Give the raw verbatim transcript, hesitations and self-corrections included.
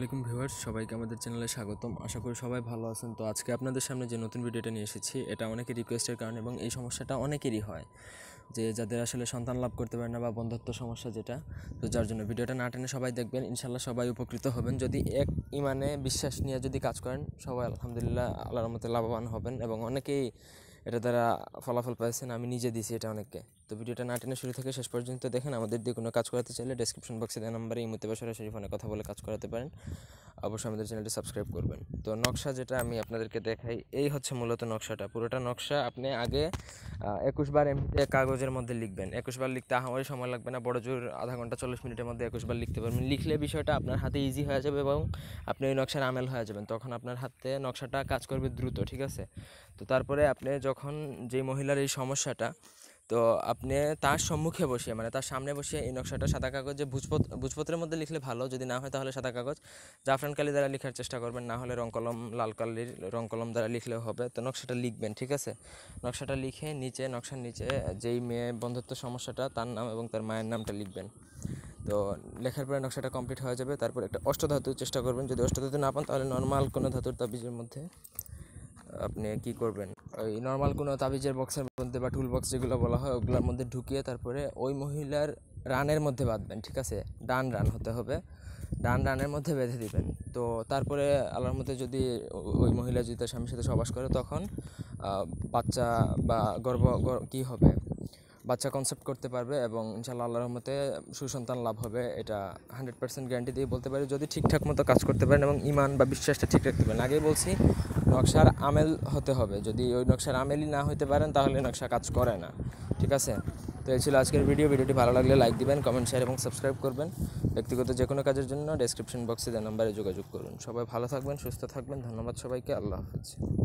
আলাইকুম ভিউয়ার্স, সবাইকে আমাদের চ্যানেলে স্বাগতম। আশা করি সবাই ভালো আছেন। তো আজকে আপনাদের সামনে যে নতুন ভিডিওটা নিয়ে এসেছি, এটা অনেকের রিকোয়েস্টের কারণে এবং এই সমস্যাটা অনেকেরই হয়, যে যাদের আসলে সন্তান লাভ করতে পারে না বা বন্ধ্যত্ব সমস্যা যেটা, তো যার জন্য ভিডিওটা না টেনে সবাই দেখবেন। ইনশাল্লাহ সবাই উপকৃত হবেন। যদি এক ইমানে বিশ্বাস নিয়ে যদি কাজ করেন, সবাই আলহামদুলিল্লাহ আল্লাহর রহমতে লাভবান হবেন এবং অনেকেই এটা দ্বারা ফলাফল পাইছেন। আমি নিজে দিয়েছি এটা অনেককে। তো ভিডিওটা না টেনে শুরু থেকে শেষ পর্যন্ত দেখেন। আমাদের দিয়ে কোনো কাজ করাতে চাইলে ডেসক্রিপশন বক্সে দেওয়া নাম্বারে ইমোতে বা সরাসরি ফোনে কথা বলে কাজ করাতে পারেন। অবশ্যই আমাদের চ্যানেলটি সাবস্ক্রাইব করবেন। তো নকশা যেটা আমি আপনাদেরকে দেখাই, এই হচ্ছে মূলত নকশাটা। পুরোটা নকশা আপনি আগে একুশ বার এমনিতে কাগজের মধ্যে লিখবেন। একুশ বার লিখতে আহামরি সময় লাগবে না, বড় জোর আধা ঘন্টা চল্লিশ মিনিটের মধ্যে একুশ বার লিখতে পারবেন। লিখলে বিষয়টা আপনার হাতে ইজি হয়ে যাবে এবং আপনি ওই নকশার আমেল হয়ে যাবেন। তখন আপনার হাতে নকশাটা কাজ করবে দ্রুত, ঠিক আছে? তো তারপরে আপনি যখন যে মহিলার এই সমস্যাটা, তো আপনি তার সম্মুখে বসিয়ে, মানে তার সামনে বসিয়ে এই নকশাটা সাদা কাগজে ভুজপত্র ভুজপত্রের মধ্যে লিখলে ভালো। যদি না হয় তাহলে সাদা কাগজ জাফরান কালি দ্বারা লেখার চেষ্টা করবেন, না হলে রং কলম, লাল কালির রং কলম দ্বারা লিখলেও হবে। তো নকশাটা লিখবেন, ঠিক আছে? নকশাটা লিখে নিচে, নকশার নিচে যেই মেয়ে বন্ধ্যত্ব সমস্যাটা, তার নাম এবং তার মায়ের নামটা লিখবেন। তো লেখার পরে নকশাটা কমপ্লিট হয়ে যাবে। তারপর একটা অষ্টধাতুর চেষ্টা করবেন। যদি অষ্টধাতু না পান তাহলে নর্মাল কোনো ধাতুর তাবিজের মধ্যে আপনি কি করবেন, ওই নর্মাল কোনো তাবিজের বক্সের মধ্যে বা টুল বক্স যেগুলো বলা হয়, ওগুলোর মধ্যে ঢুকিয়ে তারপরে ওই মহিলার রানের মধ্যে বাঁধবেন, ঠিক আছে? ডান রান হতে হবে, ডান রানের মধ্যে বেঁধে দিবেন। তো তারপরে আল্লাহর মধ্যে যদি ওই মহিলা যদি তার স্বামীর সাথে সহবাস করে, তখন বাচ্চা বা গর্ভ কী হবে, বাচ্চা কনসেপ্ট করতে পারবে এবং ইনশাআল্লাহ আল্লাহর রহমতে সুসন্তান লাভ হবে। এটা হান্ড্রেড পার্সেন্ট গ্যারান্টি দিয়ে বলতে পারি, যদি ঠিকঠাক মতো কাজ করতে পারেন এবং ইমান বা বিশ্বাসটা ঠিক রাখতে পারেন। আগেই বলছি, নকশার আমেল হতে হবে। যদি ওই নকশার আমেলই না হতে পারেন তাহলে নকশা কাজ করে না, ঠিক আছে? তো এই ছিল আজকের ভিডিও। ভিডিওটি ভালো লাগলে লাইক দিবেন, কমেন্ট, শেয়ার এবং সাবস্ক্রাইব করবেন। ব্যক্তিগত যে কোনো কাজের জন্য ডেসক্রিপশন বক্সে দেওয়া নাম্বারে যোগাযোগ করুন। সবাই ভালো থাকবেন, সুস্থ থাকবেন। ধন্যবাদ সবাইকে। আল্লাহ হাফেজ।